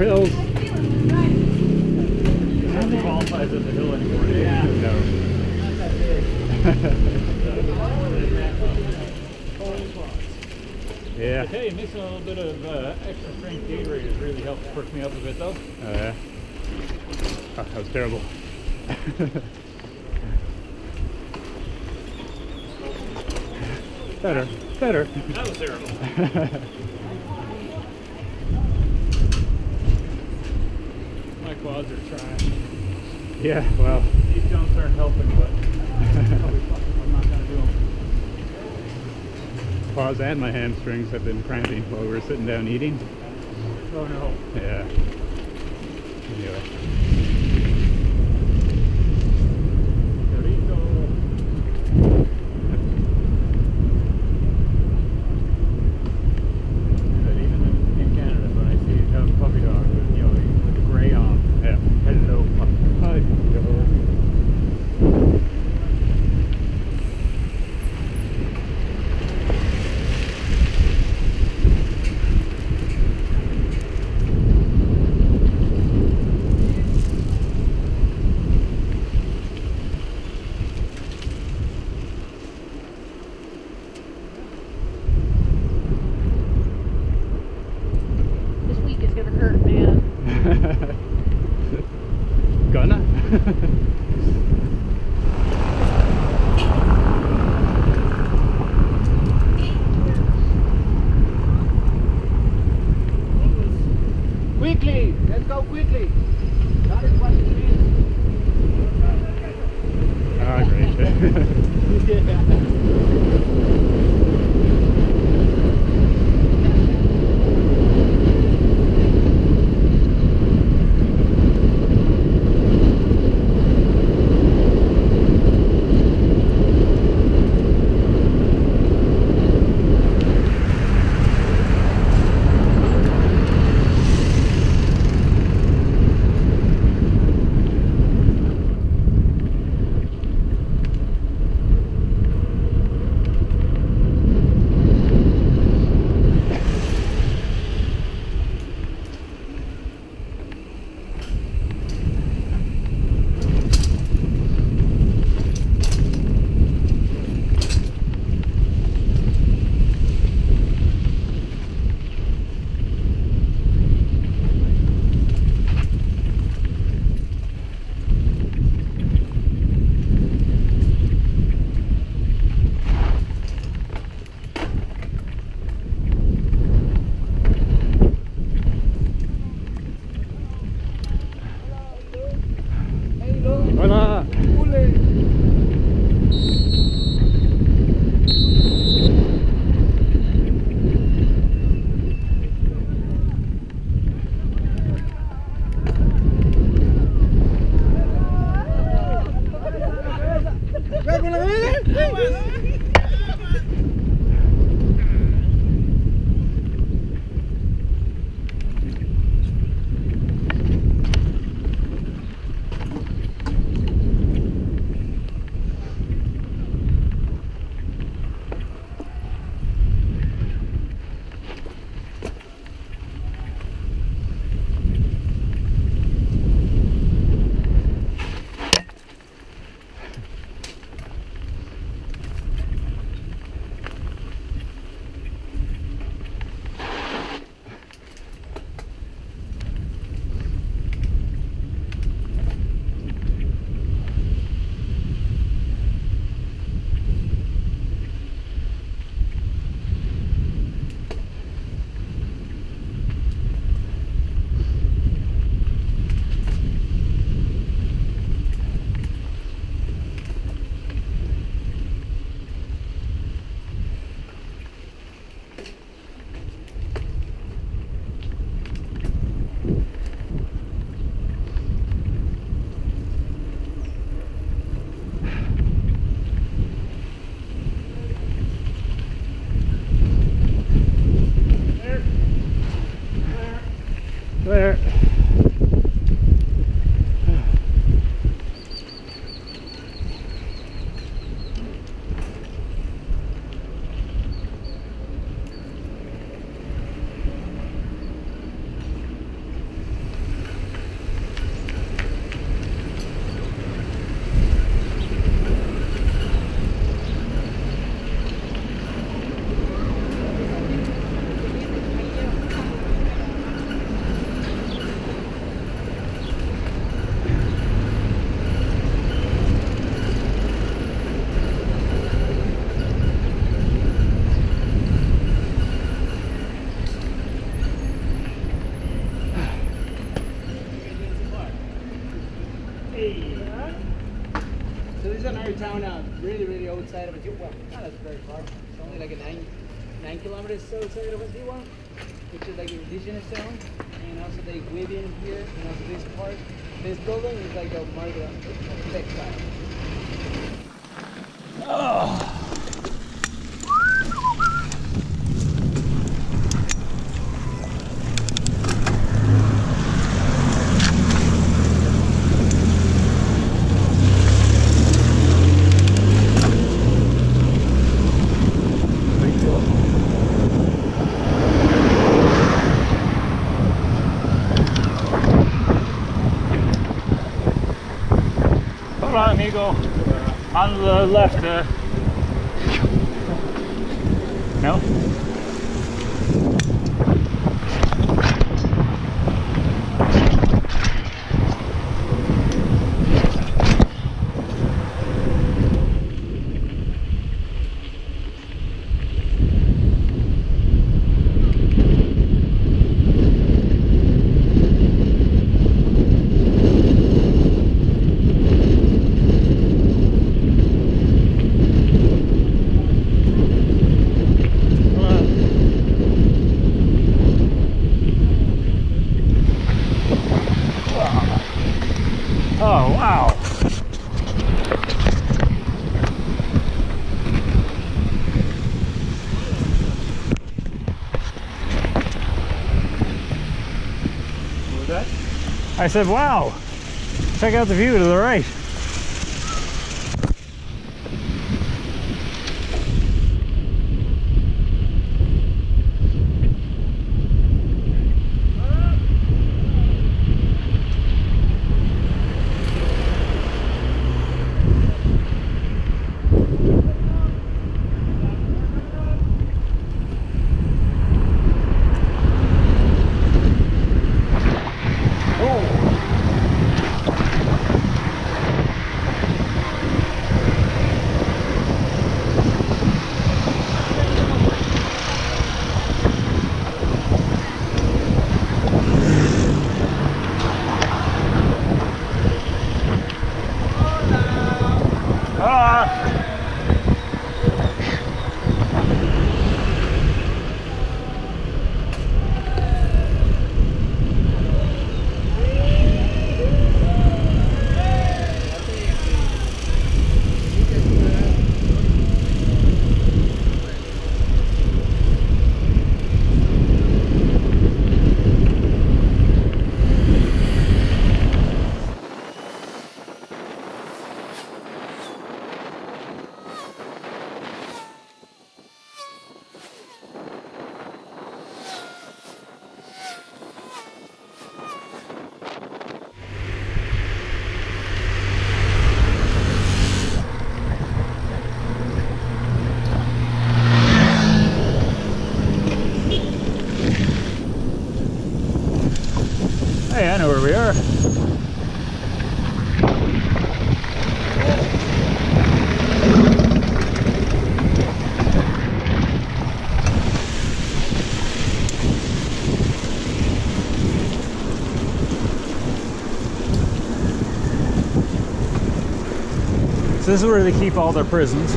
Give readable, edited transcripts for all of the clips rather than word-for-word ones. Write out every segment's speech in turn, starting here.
hills. Nothing qualifies as a hill anymore. Yeah. No. Yeah. I tell you, mixing a little bit of extra strength Gatorade has really helped perk me up a bit, though. Oh yeah. Oh, that was terrible. Better. Better. That was terrible. My quads are trying. Yeah, well. These jumps aren't helping, but I'm not gonna do them. Quads and my hamstrings have been cramping while we were sitting down eating. Oh no. Yeah. Anyway. Gonna? Quickly! Let's go quickly! That is what it is. Ah, great. Hola. There. entire town really outside of Antigua. Well, not that's very far. It's only like a 9 kilometers outside of Antigua, which is like an indigenous town. And also they live in here, and also this part. This building is like a market of textile. Oh. Hola, amigo. On the left. No? Oh, wow. What was that? I said, wow. Check out the view to the right. Hey, I know where we are. So this is where they keep all their prisons.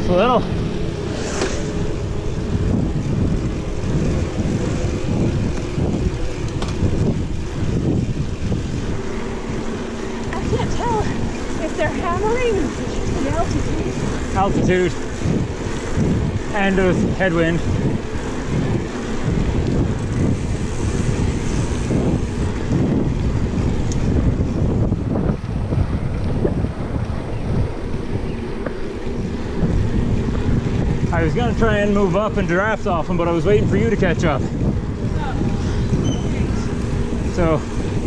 a little. I can't tell if they're hammering or if it's just the altitude. Altitude and with headwind. I was gonna try and move up and draft off them, but I was waiting for you to catch up. So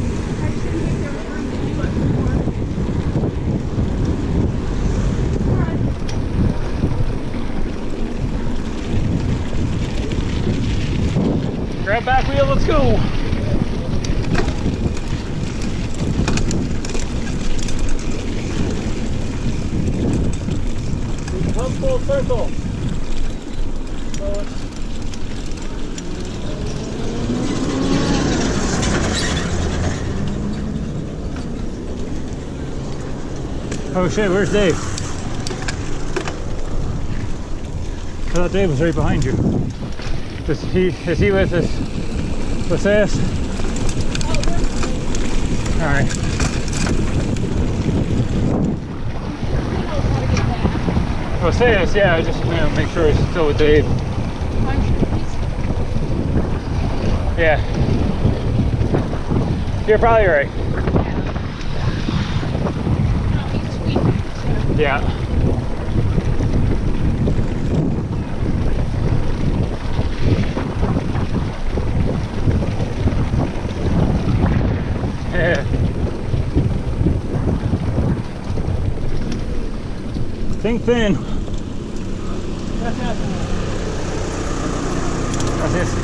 grab back wheel, let's go. Come full circle. Oh shit, where's Dave? I thought Dave was right behind you. Is he with us? What's this? Alright. What's this? Yeah, I just make sure it's still with Dave. Yeah. You're probably right. Yeah. Yeah. Think thin. Gracias.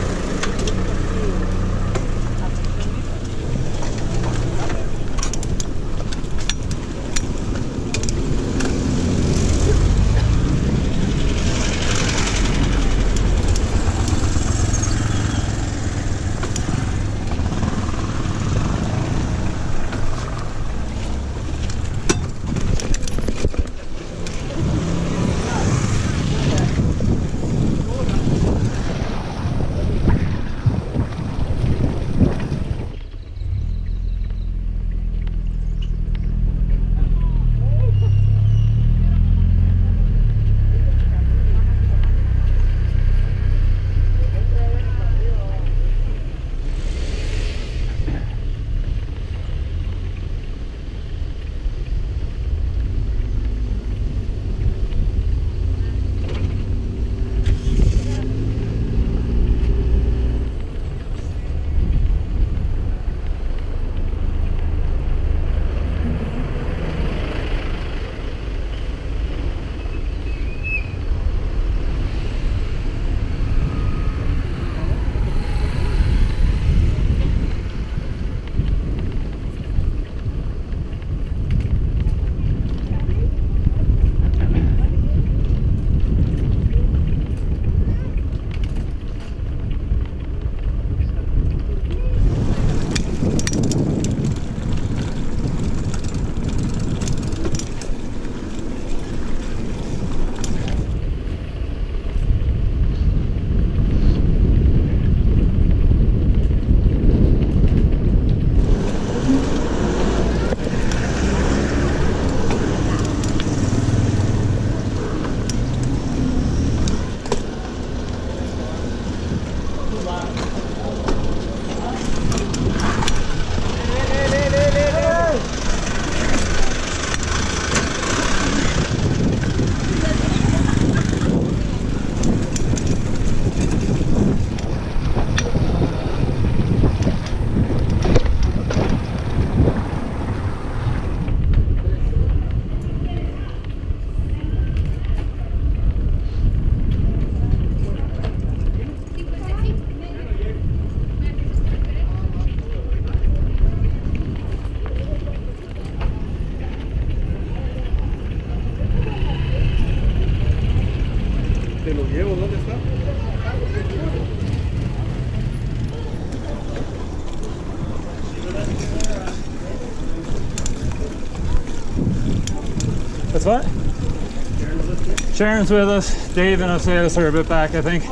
What's what? Sharon's with us. Dave and us are a bit back, I think.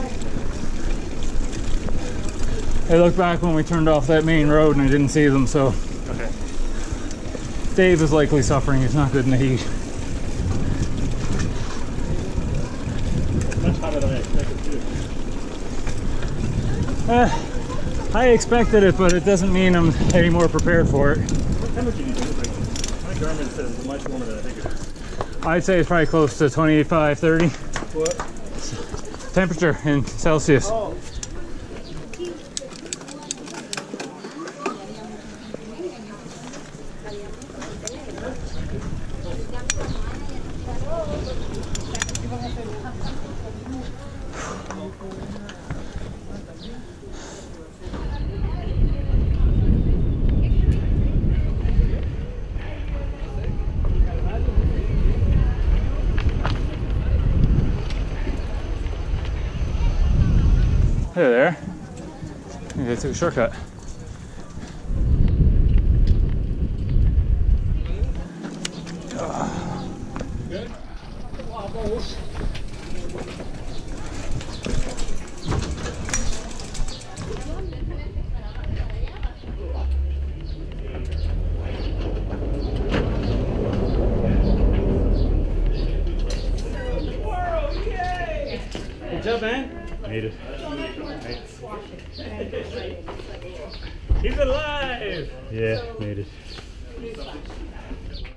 I looked back when we turned off that main road and I didn't see them, so. Okay. Dave is likely suffering. He's not good in the heat. Much hotter than I expected too. I expected it, but it doesn't mean I'm any more prepared for it. What temperature do you think? Like, my Garmin says it's much warmer than I think it is. I'd say it's probably close to 25, 30. What? Temperature in Celsius. Oh. Hey there. Maybe I took a shortcut. Good. Waffles. Good job, man. Made it. He's alive! Yeah, made it.